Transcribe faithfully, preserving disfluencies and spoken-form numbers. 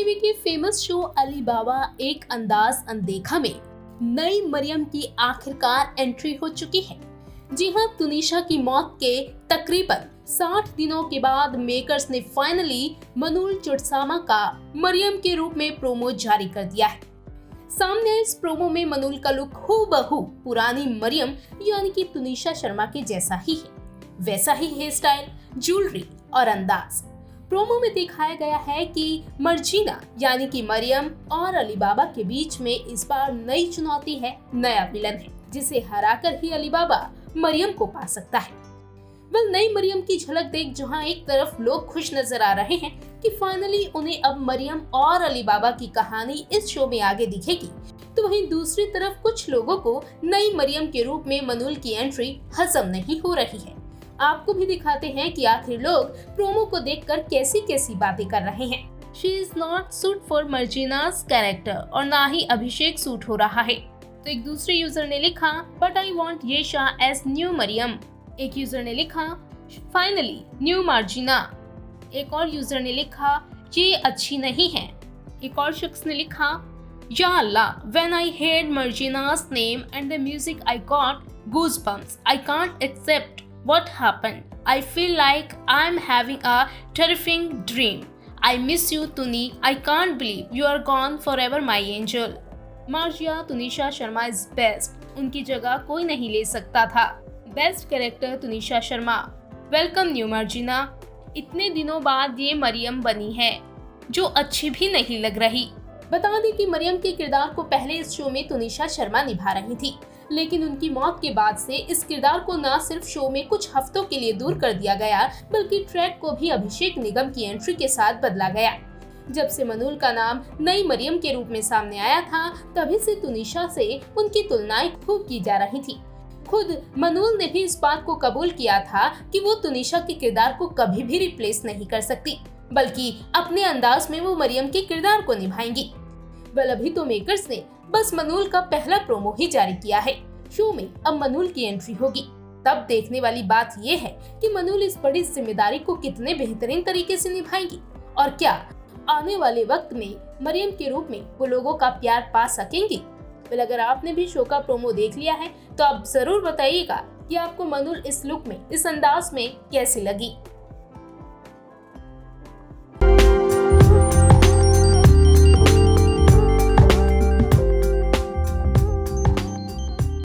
TV के famous show Ali बाबा एक अंदाज अनदेखा में नई मरियम की आखिरकार एंट्री हो चुकी है। जी हां, तुनिशा की मौत के तकरीबन साठ दिनों के बाद मेकर्स ने फाइनली मनुल चुड़सामा का मरियम के रूप में प्रोमो जारी कर दिया है। सामने इस प्रोमो में मनुल का लुक हूबहू पुरानी मरियम यानी कि तुनिशा शर्मा के जैसा ही है। वैसा ही हेयर स्टाइल, ज्वेलरी और अंदाज। प्रोमो में दिखाया गया है कि मर्जीना यानी कि मरियम और अली बाबा के बीच में इस बार नई चुनौती है, नया विलन है जिसे हराकर ही अली बाबा मरियम को पा सकता है। वह नई मरियम की झलक देख जहां एक तरफ लोग खुश नजर आ रहे हैं कि फाइनली उन्हें अब मरियम और अली बाबा की कहानी इस शो में आगे दिखेगी, तो वहीं दूसरी तरफ कुछ लोगों को नई मरियम के रूप में मनुल की एंट्री हजम नहीं हो रही है। आपको भी दिखाते हैं कि आखिर लोग प्रोमो को देखकर कैसी कैसी बातें कर रहे हैं। She is not suit for Marjina's character और ना ही अभिषेक सूट हो रहा है। तो एक दूसरे यूजर ने लिखा but I want Yesha as new Mariyam. एक यूजर ने लिखा फाइनली न्यू मार्जिना। एक और यूजर ने लिखा ये अच्छी नहीं है। एक और शख्स ने लिखा या अल्लाह, when I heard Marjina's name and the music I got goosebumps. I can't accept what happened. I feel like I'm having a terrifying dream. I miss you, Tuni. I can't believe you are gone forever, my angel. Marjiya Tunisha Sharma is best. उनकी जगह कोई नहीं ले सकता था। Best character Tunisha Sharma. Welcome new Marjina. इतने दिनों बाद ये मरियम बनी है जो अच्छी भी नहीं लग रही। बता दें कि मरियम के किरदार को पहले इस शो में तुनिशा शर्मा निभा रही थी, लेकिन उनकी मौत के बाद से इस किरदार को न सिर्फ शो में कुछ हफ्तों के लिए दूर कर दिया गया, बल्कि ट्रैक को भी अभिषेक निगम की एंट्री के साथ बदला गया। जब से मनुल का नाम नई मरियम के रूप में सामने आया था, तभी से तुनिशा से उनकी तुलनाएं खूब की जा रही थी। खुद मनुल ने भी इस बात को कबूल किया था कि वो तुनिशा के किरदार को कभी भी रिप्लेस नहीं कर सकती, बल्कि अपने अंदाज में वो मरियम के किरदार को निभाएंगी। वेल, अभी तो मेकर्स ने बस मनुल का पहला प्रोमो ही जारी किया है। शो में अब मनुल की एंट्री होगी। तब देखने वाली बात ये है कि मनुल इस बड़ी जिम्मेदारी को कितने बेहतरीन तरीके से निभाएंगी और क्या आने वाले वक्त में मरियम के रूप में वो लोगों का प्यार पा सकेंगी। वेल, अगर आपने भी शो का प्रोमो देख लिया है तो आप जरूर बताइएगा कि आपको मनुल इस लुक में, इस अंदाज में कैसी लगी।